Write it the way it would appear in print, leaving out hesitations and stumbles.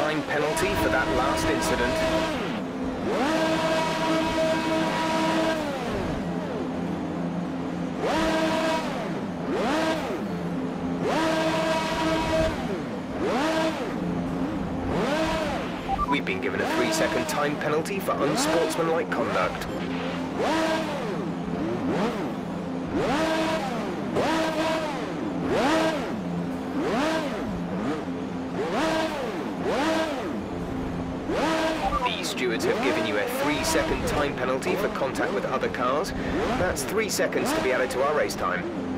time penalty for that last incident. We've been given a 3-second time penalty for unsportsmanlike conduct. The stewards have given you a 3-second time penalty for contact with other cars. That's 3 seconds to be added to our race time.